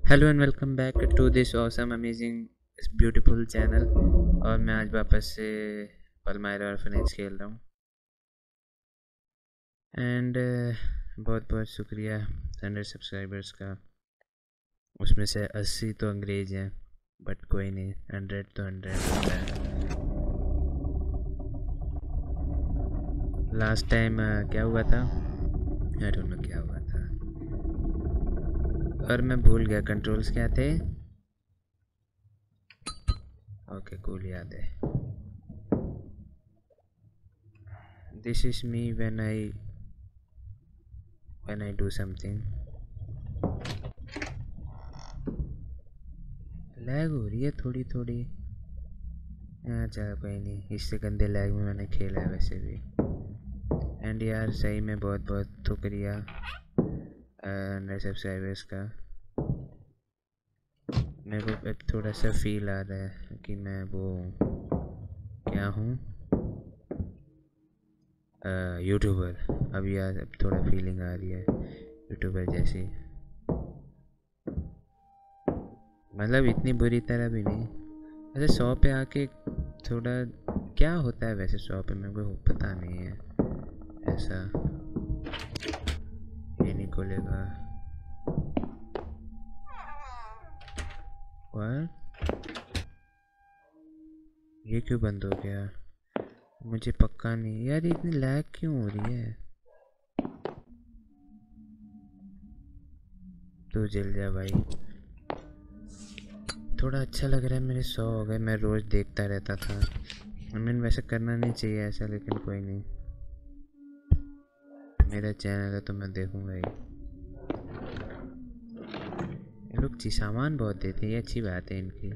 Hello and welcome back to this awesome amazing beautiful channel. और मैं आज वापस से पलमायरा ऑर्फनेज खेल रहा हूँ एंड बहुत बहुत शुक्रिया 100 सब्सक्राइबर्स का। उसमें से 80 तो अंग्रेज हैं, बट कोई नहीं, 100 तो 100 होता है। लास्ट टाइम क्या हुआ था, आई डोंट नो क्या हुआ था, और मैं भूल गया कंट्रोल्स क्या थे। ओके कूल, याद है। This is me when I do something. Lag हो रही है थोड़ी थोड़ी। हाँ चलो कोई नहीं, इससे गंदे लैग में मैंने खेला है वैसे भी। एंड यार सही में बहुत बहुत शुक्रिया नए सब्सक्राइबर्स का। मेरे को अब थोड़ा सा फील आ रहा है कि मैं वो क्या हूँ, यूट्यूबर। अब यार अब थोड़ा फीलिंग आ रही है यूट्यूबर जैसी, मतलब इतनी बुरी तरह भी नहीं। वैसे 100 पे आके थोड़ा क्या होता है वैसे 100 पे, मेरे को पता नहीं है ऐसा। ये नहीं खोलेगा। व्हाट, ये क्यों बंद हो गया? मुझे पक्का नहीं यार, इतनी लैग क्यों हो रही है? तू जल जा भाई। थोड़ा अच्छा लग रहा है, मेरे 100 हो गए। मैं रोज़ देखता रहता था। मैंने वैसे करना नहीं चाहिए ऐसा, लेकिन कोई नहीं, मेरा चैनल है तो मैं देखूंगा ही। ये लोग सामान बहुत देते हैं, ये अच्छी बात है इनकी।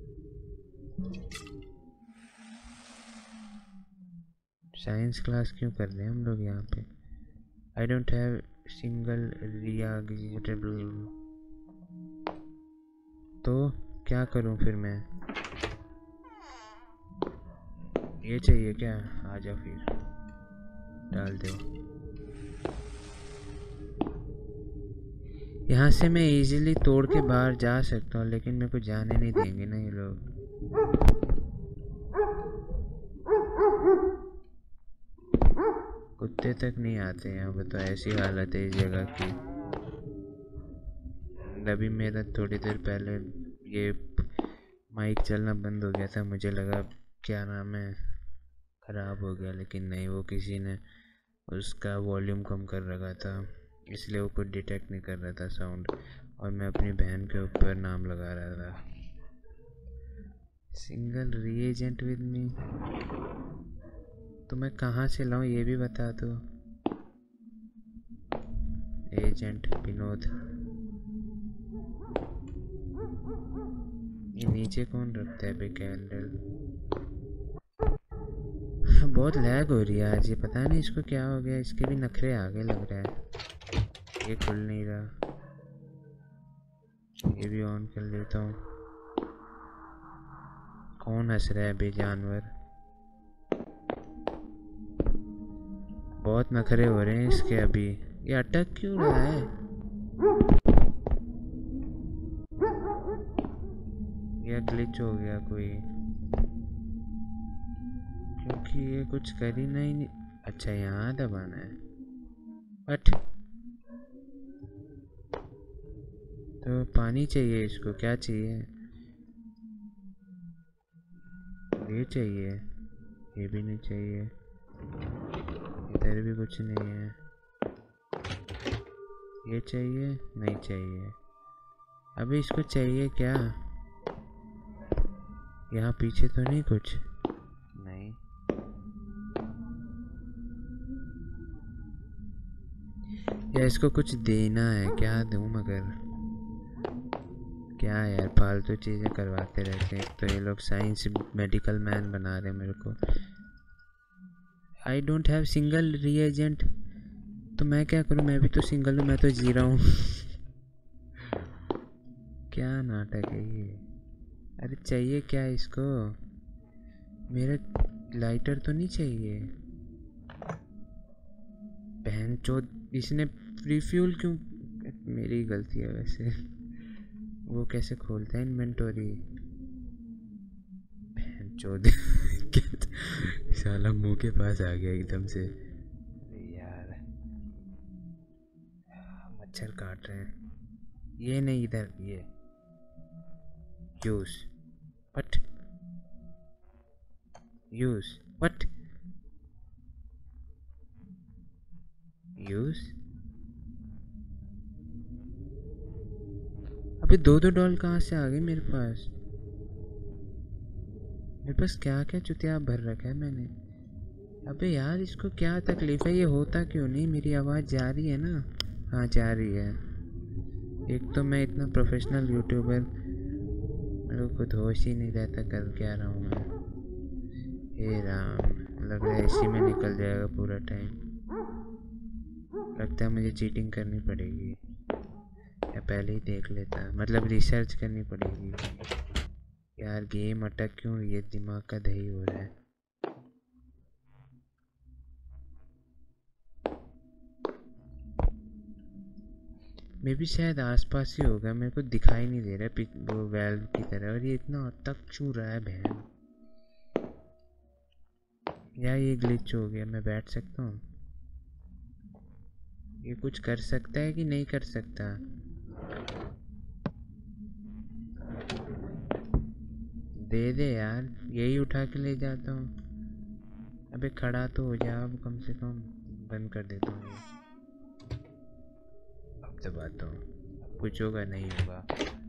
साइंस क्लास क्यों कर रहे हैं हम लोग यहाँ पे? I don't have single reactable, तो क्या करूँ फिर मैं? ये चाहिए क्या? आ जाओ फिर, डाल दो। यहाँ से मैं इजीली तोड़ के बाहर जा सकता हूँ, लेकिन मेरे को जाने नहीं देंगे ना ये लोग। कुत्ते तक नहीं आते यहाँ पे, तो ऐसी हालत है इस जगह की। अभी मेरा थोड़ी देर पहले ये माइक चलना बंद हो गया था, मुझे लगा क्या नाम है ख़राब हो गया, लेकिन नहीं, वो किसी ने उसका वॉल्यूम कम कर रखा था, इसलिए वो कुछ डिटेक्ट नहीं कर रहा था साउंड, और मैं अपनी बहन के ऊपर नाम लगा रहा था। सिंगल रीएजेंट विद मी, तो मैं कहाँ से लाऊं ये भी बता दो। एजेंट विनोद, ये नीचे कौन रखता है भाई कैंडल? बहुत लैग हो रही है आज, ये पता नहीं इसको क्या हो गया, इसके भी नखरे आगे लग रहा है। ये खुल नहीं रहा, ये भी ऑन कर लेता हूँ। कौन हंस रहा है बे जानवर? बहुत नखरे हो रहे हैं इसके अभी। ये अटक क्यों रहा है? ये ग्लिच हो गया कोई, क्योंकि ये कुछ कर ही नहीं। अच्छा यहाँ दबाना है, बट तो पानी चाहिए इसको, क्या चाहिए? ये चाहिए, ये भी नहीं चाहिए, इधर भी कुछ नहीं है। ये चाहिए, नहीं चाहिए। अभी इसको चाहिए क्या? यहाँ पीछे तो नहीं कुछ? नहीं, या इसको कुछ देना है? क्या दूँ मगर? क्या यार फालतू चीज़ें करवाते रहते हैं, तो ये लोग साइंस मेडिकल मैन बना रहे हैं मेरे को। I don't have single reagent, तो मैं क्या करूँ? मैं भी तो सिंगल हूँ, मैं तो जी रहा हूँ। क्या नाटक है ये? अरे चाहिए क्या इसको? मेरा लाइटर तो नहीं चाहिए? बहन चोद, इसने रिफ्यूल क्यों? मेरी गलती है वैसे। वो कैसे खोलता है इन्वेंटरी? चौदह साला मुंह के पास आ गया एकदम से। अरे यार मच्छर काट रहे हैं। ये नहीं, इधर ये use what, use what, use. अबे दो डॉल कहाँ से आ गए मेरे पास? मेरे पास क्या क्या चुतिया भर रखा है मैंने। अबे यार इसको क्या तकलीफ है? ये होता क्यों नहीं? मेरी आवाज़ जा रही है ना? हाँ जा रही है। एक तो मैं इतना प्रोफेशनल यूट्यूबर, मेरे को खुद होश ही नहीं रहता कर क्या रहा हूँ मैं। हे राम, लग रहा है इसी में निकल जाएगा पूरा टाइम। लगता है मुझे चीटिंग करनी पड़ेगी, या पहले ही देख लेता, मतलब रिसर्च करनी पड़ेगी। यार गेम अटक क्यों रही है? दिमाग का दही हो रहा है। मे भी शायद आसपास ही होगा, मेरे को दिखाई नहीं दे रहा है वो वेल्व की तरह। और ये इतना अटक क्यों रहा है बहन? या ये ग्लिच हो गया? मैं बैठ सकता हूँ? ये कुछ कर सकता है कि नहीं कर सकता? दे दे यार, यही उठा के ले जाता हूँ। अबे खड़ा तो हो जा अब कम से कम। बंद कर देता हूँ ये। अब दबाता हूँ, कुछ होगा नहीं होगा।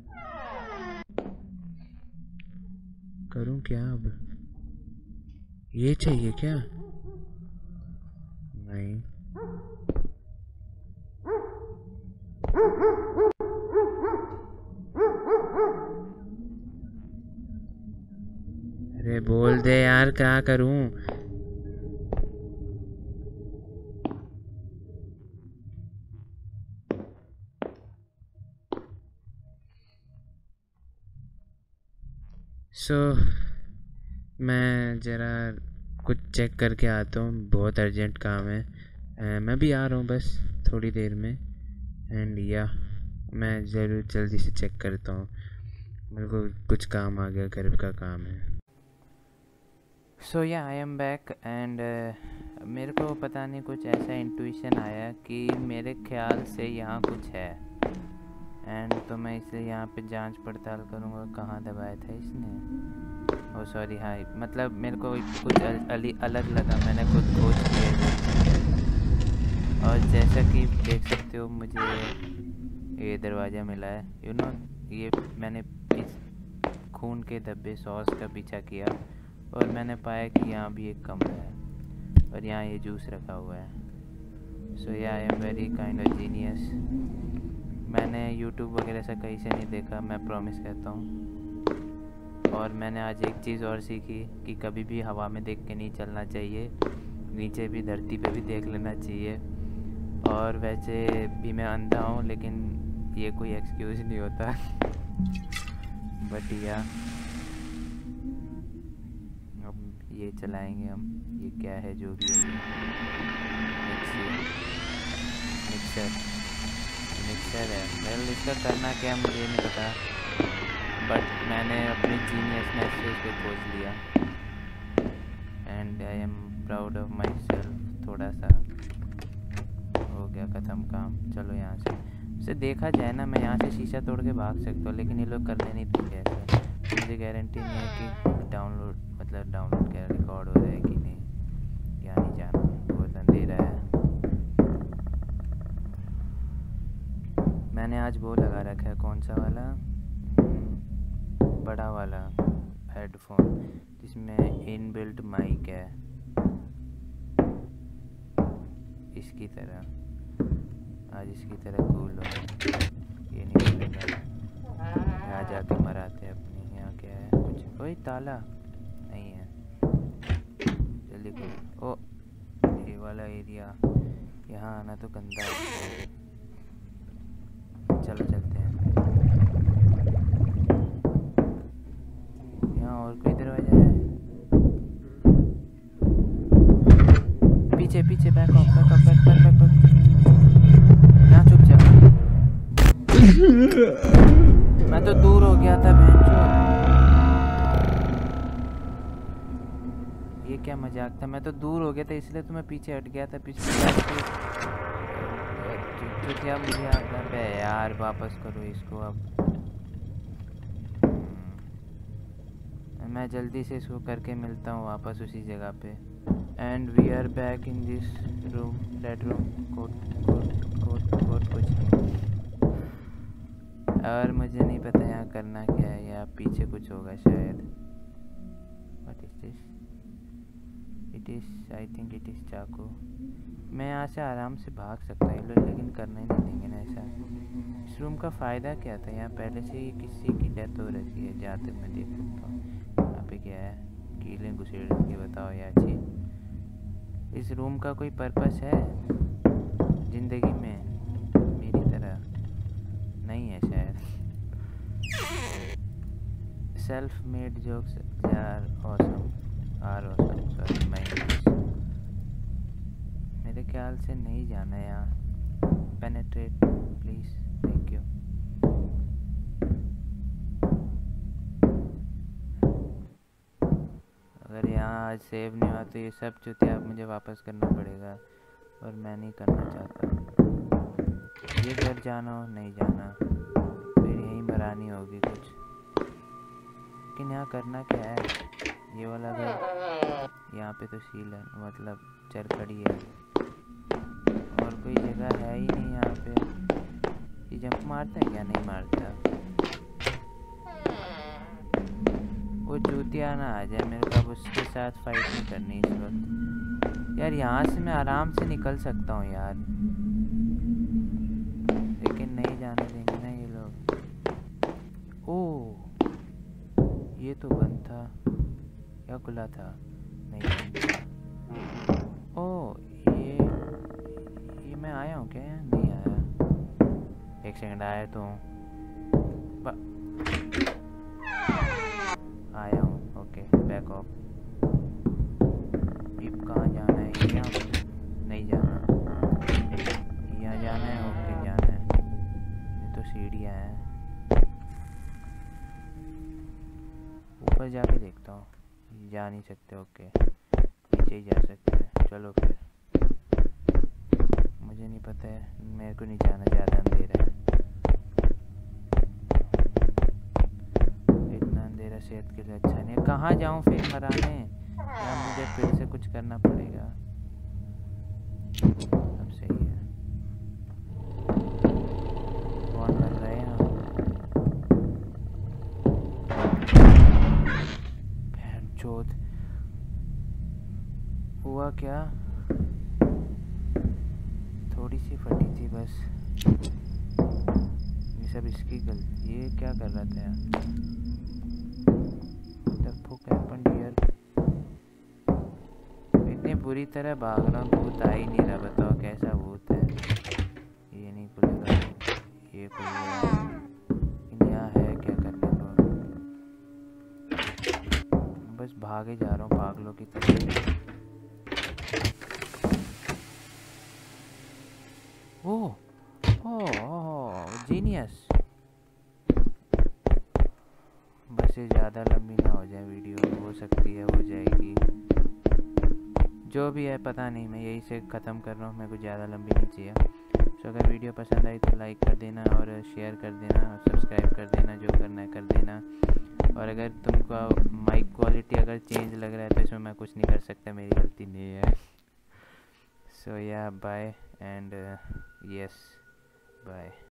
करूँ क्या अब? ये चाहिए क्या? नहीं। अरे बोल दे यार, क्या करूं? मैं ज़रा कुछ चेक करके आता हूँ, बहुत अर्जेंट काम है। मैं भी आ रहा हूँ बस थोड़ी देर में। एंड या मैं ज़रूर जल्दी से चेक करता हूँ, मेरे को कुछ काम आ गया, घर का काम है। सो या आई एम बैक एंड मेरे को पता नहीं कुछ ऐसा इंट्यूशन आया कि मेरे ख्याल से यहाँ कुछ है। एंड तो मैं इसलिए यहाँ पे जांच पड़ताल करूँगा। कहाँ दबाया था इसने? ओ सॉरी, हाँ मतलब मेरे को कुछ अलग लगा, मैंने खुद खोज किया। और जैसा कि देख सकते हो मुझे ये दरवाज़ा मिला है। यू नो, ये मैंने इस खून के धब्बे सॉस का पीछा किया और मैंने पाया कि यहाँ भी एक कमरा है और यहाँ ये जूस रखा हुआ है। सो या I am very kind of genius. मैंने यूट्यूब वगैरह से कहीं से नहीं देखा, मैं प्रॉमिस करता हूँ। और मैंने आज एक चीज़ और सीखी कि कभी भी हवा में देख के नहीं चलना चाहिए, नीचे भी धरती पे भी देख लेना चाहिए। और वैसे भी मैं अंधा हूँ, लेकिन ये कोई एक्सक्यूज़ नहीं होता। बट या अब ये चलाएंगे हम। ये क्या है? जो भी है मिक्सर है। वेल इसका करना क्या मुझे नहीं पता, बट मैंने अपनी जीनियसनेस से इसको खोज लिया। And I am proud of myself. थोड़ा सा हो गया ख़त्म काम। चलो यहाँ से देखा जाए ना, मैं यहाँ से शीशा तोड़ के भाग सकता हूँ, लेकिन ये लोग करने नहीं देंगे ऐसा। मुझे गारंटी नहीं है कि डाउनलोड क्या रिकॉर्ड हो रहा है कि नहीं। यहाँ नहीं जाना, बहुत अंधेरा है। मैंने आज वो लगा रखा है, कौन सा वाला? बड़ा वाला हेडफोन जिसमें इनबिल्ट माइक है, इसकी तरह। आज इसकी तरह कूल हो, ये नहीं खुलेगा। यहाँ जाके मराते हैं अपनी। यहाँ क्या है? कुछ कोई ताला नहीं है। जल्दी खोल। ओ ये वाला एरिया, यहाँ आना तो गंदा है। चलो चलते हैं। यहाँ और कोई दरवाजा है? पीछे पीछे, बैक ऑफ। यहाँ चुप जा। मैं तो दूर हो गया था भैंचो। ये क्या मजाक था, मैं तो दूर हो गया था इसलिए तो मैं पीछे हट गया था। पीछे क्या मुझे आता है यार, वापस करो इसको अब। मैं जल्दी से इसको करके मिलता हूँ वापस उसी जगह पे। And we are back in this room, that room. Code कुछ नहीं, और मुझे नहीं पता यहाँ करना क्या है। यहाँ पीछे कुछ होगा शायद। What is this? It is, I think it is चाकू। मैं यहाँ से आराम से भाग सकता हूँ लोग, लेकिन करना ही नहीं देंगे ना ऐसा। इस रूम का फ़ायदा क्या था? यहाँ पहले से ही किसी की डेथ हो रखी है जहाँ तक मैं देख सकता हूँ। यहाँ पे क्या है? कीलें घुसेड़ के बताओ यार चीज़। इस रूम का कोई पर्पस है ज़िंदगी में? मेरी तरह नहीं है शायद। Self made jokes are awesome, sorry my English. मेरे ख्याल से नहीं जाना है यहाँ। Penetrate please, thank you. अगर यहाँ आज सेव नहीं हुआ तो ये सब चुतिया आप मुझे वापस करना पड़ेगा, और मैं नहीं करना चाहता। ये घर जाना हो नहीं जाना, फिर यहीं मरानी होगी कुछ। लेकिन यहाँ करना क्या है? ये वाला घर, यहाँ पे तो सील है, मतलब चरखड़ी है, और कोई जगह है ही नहीं यहाँ पे। ये जंप मारता है क्या? नहीं मारता। वो चूतिया ना आ जाए, मेरे को अब उसके साथ फाइट नहीं करनी इस वक्त। यार यहाँ से मैं आराम से निकल सकता हूँ यार, लेकिन नहीं जाने देंगे ना ये लोग। ओह, ये तो बंद था या खुला था? नहीं बंद था। ओह, ये मैं आया हूँ क्या? नहीं आया। एक सेकंड, आया तो आया हूँ। Okay, back off. अब कहाँ जाना है? यहाँ नहीं जाना, यहाँ जाना है। ओके जाना है। ये तो सीढ़ियाँ हैं, ऊपर जाके देखता हूँ। जा नहीं सकते। ओके, नीचे ही जा सकते हैं। चलो फिर, मुझे नहीं पता है, मेरे को नहीं जाना, ज़्यादा अंधेरा है। इतना अंधेरा सेहत के लिए अच्छा नहीं है। कहाँ जाऊँ फिर मराने? या मुझे फिर से कुछ करना पड़ेगा? अब सही है। कौन कर रहा है यहाँ? चोद हुआ क्या? थोड़ी सी फटी थी बस। ये सब इसकी गलती। ये क्या कर रहा था यार? इतनी बुरी तरह भाग रहा हूँ, भूत आ ही नहीं रहा। बताओ कैसा भूत है? ये नहीं खुलेगा, ये खुलेगा। यहाँ है क्या करने को? बस भागे जा रहा हूँ पागलों की तरह। Oh genius. बस ये ज़्यादा लंबी ना हो जाए वीडियो, हो सकती है हो जाएगी, जो भी है पता नहीं। मैं यही से ख़त्म कर रहा हूँ, मेरे को ज़्यादा लंबी नहीं चाहिए। तो अगर वीडियो पसंद आई तो लाइक कर देना, और शेयर कर देना, और सब्सक्राइब कर देना, जो करना है कर देना। और अगर तुमको माइक क्वालिटी अगर चेंज लग रहा है तो इसमें मैं कुछ नहीं कर सकता, मेरी गलती नहीं है। सो या बाय एंड यस बाय।